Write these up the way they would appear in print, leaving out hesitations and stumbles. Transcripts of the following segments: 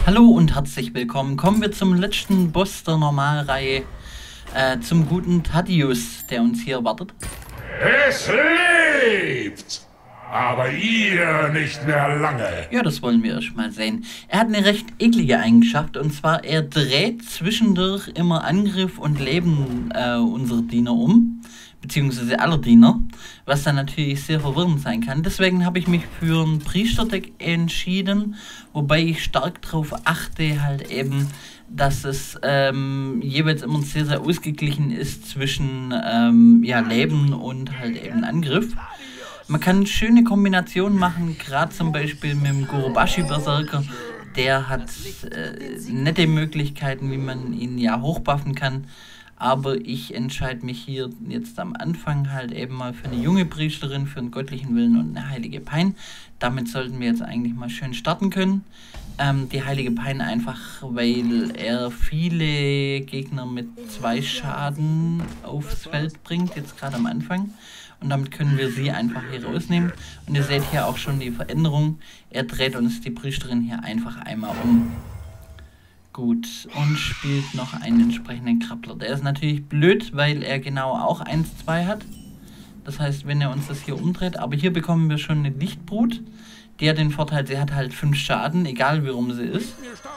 Hallo und herzlich willkommen. Kommen wir zum letzten Boss der Normalreihe, zum guten Thaddeus, der uns hier wartet. Es lebt! Aber ihr nicht mehr lange. Ja, das wollen wir erst mal sehen. Er hat eine recht eklige Eigenschaft, und zwar er dreht zwischendurch immer Angriff und Leben unserer Diener um, beziehungsweise aller Diener, was dann natürlich sehr verwirrend sein kann. Deswegen habe ich mich für ein Priesterdeck entschieden, wobei ich stark darauf achte, halt eben, dass es jeweils immer sehr, sehr ausgeglichen ist zwischen Leben und halt eben Angriff. Man kann schöne Kombinationen machen, gerade zum Beispiel mit dem Gurubashi-Berserker. Der hat nette Möglichkeiten, wie man ihn ja hochbuffen kann. Aber ich entscheide mich hier jetzt am Anfang halt eben mal für eine junge Priesterin, für einen göttlichen Willen und eine heilige Pein. Damit sollten wir jetzt eigentlich mal schön starten können. Die heilige Pein einfach, weil er viele Gegner mit 2 Schaden aufs Feld bringt, jetzt gerade am Anfang. Und damit können wir sie einfach hier rausnehmen. Und ihr seht hier auch schon die Veränderung. Er dreht uns die Priesterin hier einfach einmal um. Gut, und spielt noch einen entsprechenden Krabbler. Der ist natürlich blöd, weil er genau auch 1-2 hat. Das heißt, wenn er uns das hier umdreht. Aber hier bekommen wir schon eine Lichtbrut. Die hat den Vorteil, sie hat halt 5 Schaden, egal wie rum sie ist.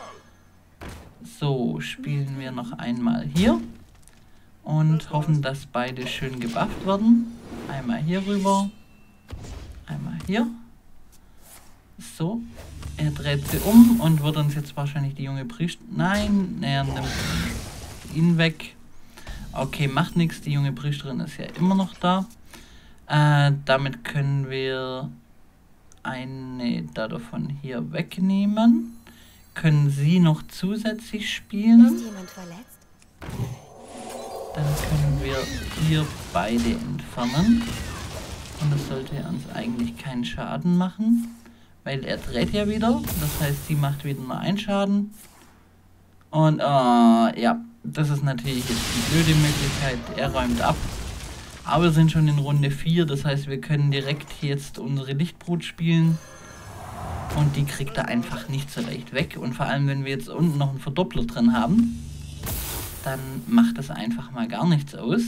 So, spielen wir noch einmal hier. Und hoffen, dass beide schön gebufft werden. Einmal hier rüber. Einmal hier. So. Er dreht sie um und wird uns jetzt wahrscheinlich die junge Priesterin... Nein, er nimmt ihn weg. Okay, macht nichts. Die junge Priesterin ist ja immer noch da. Damit können wir eine davon hier wegnehmen. Können sie noch zusätzlich spielen. Ist jemand verletzt? Dann können wir hier beide entfernen. Und das sollte uns eigentlich keinen Schaden machen. Weil er dreht ja wieder. Das heißt, sie macht wieder nur 1 Schaden. Und ja, das ist natürlich jetzt die blöde Möglichkeit. Er räumt ab. Aber wir sind schon in Runde 4. Das heißt, wir können direkt jetzt unsere Lichtbrut spielen. Und die kriegt er einfach nicht so leicht weg. Und vor allem, wenn wir jetzt unten noch einen Verdoppler drin haben, dann macht das einfach mal gar nichts aus.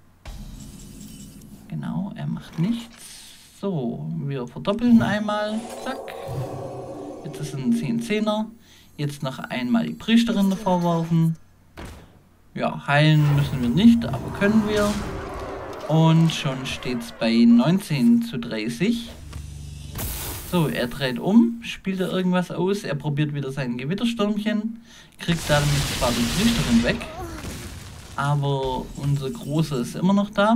Genau, er macht nichts. So, wir verdoppeln einmal. Zack. Jetzt ist es ein 10-10er. Jetzt noch einmal die Priesterin davor werfen. Ja, heilen müssen wir nicht, aber können wir. Und schon steht es bei 19:30. So, er dreht um, spielt er irgendwas aus. Er probiert wieder sein Gewitterstürmchen. Kriegt damit zwar die Priesterin weg, aber unser Großer ist immer noch da.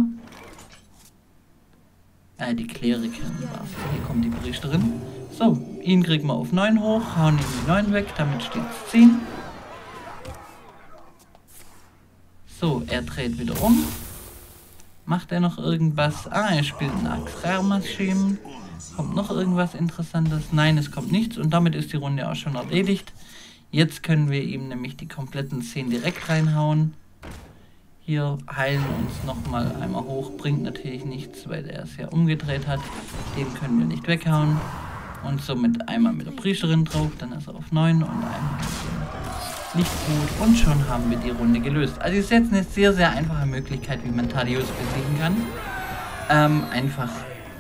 Die Klerikerin war es. Hier kommt die Priesterin. So, ihn kriegen wir auf 9 hoch, hauen ihm die 9 weg, damit steht es 10. So, er dreht wieder um. Macht er noch irgendwas? Er spielt einen Axrarmaschim. Kommt noch irgendwas Interessantes? Nein, es kommt nichts und damit ist die Runde auch schon erledigt. Jetzt können wir ihm nämlich die kompletten 10 direkt reinhauen. Hier heilen uns nochmal einmal hoch, bringt natürlich nichts, weil er es ja umgedreht hat. Den können wir nicht weghauen. Und somit einmal mit der Priesterin drauf, dann ist er auf 9 und einmal mit dem Lichtbrut. Und schon haben wir die Runde gelöst. Also ist jetzt eine sehr, sehr einfache Möglichkeit, wie man Thaddeus besiegen kann. Einfach...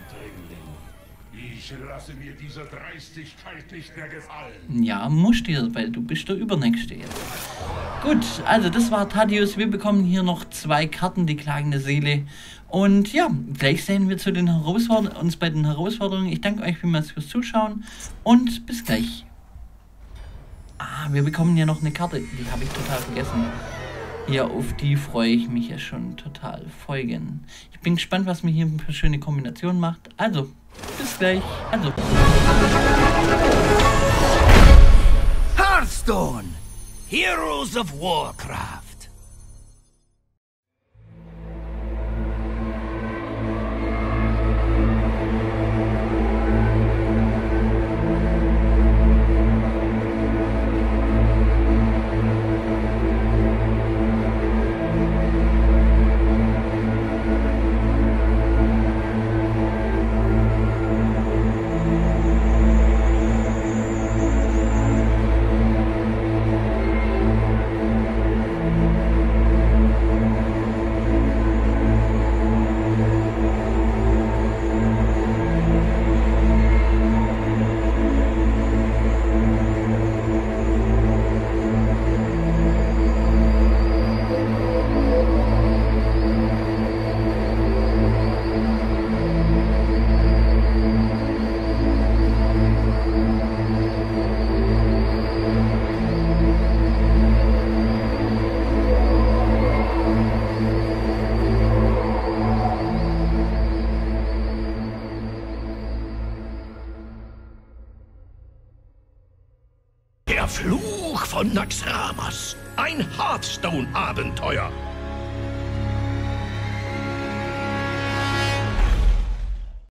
Ich lasse mir diese Dreistigkeit nicht mehr gefallen. Ja, musst dir, weil du bist der Übernächste jetzt. Gut, also das war Thaddeus. Wir bekommen hier noch 2 Karten, die klagende Seele. Und ja, gleich sehen wir zu den uns bei den Herausforderungen. Ich danke euch vielmals fürs Zuschauen und bis gleich. Wir bekommen ja noch eine Karte, die habe ich total vergessen. Ja, auf die freue ich mich ja schon total. Folgen. Ich bin gespannt, was mir hier für schöne Kombinationen macht. Also, bis gleich. Also. Hearthstone! Heroes of Warcraft! Der Fluch von Naxxramas. Ein Hearthstone-Abenteuer.